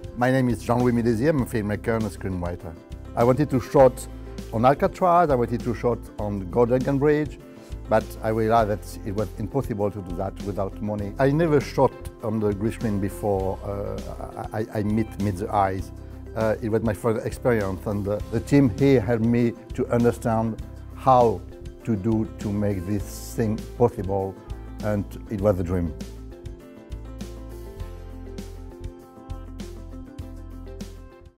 My name is Jean-Louise Milesi. I'm a filmmaker and a screenwriter. I wanted to shoot on Alcatraz, I wanted to shoot on Golden Bridge, but I realized that it was impossible to do that without money. I never shot on the Grishmin before I meet the eyes. It was my first experience, and the team here helped me to understand how to make this thing possible, and it was a dream.